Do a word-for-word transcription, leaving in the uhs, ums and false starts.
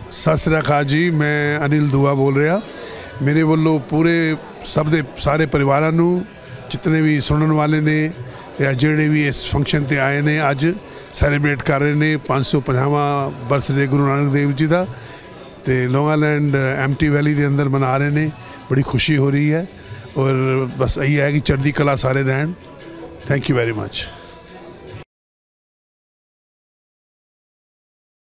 सत श्री अकाल जी, मैं अनिल दुआ बोल रहा। मेरे वालों पूरे सब दे सारे परिवारों नू जितने भी सुनने वाले ने या जेड़े भी इस फंक्शन ते आए ने अज सैलीब्रेट कर रहे ने पाँच सौ पचासवां बर्थडे गुरु नानक देव जी का तो लोंगालैंड एम टी वैली के अंदर मना रहे ने। बड़ी खुशी हो रही है और बस यही है कि चढ़ती कला सारे रहन। Thank you very much.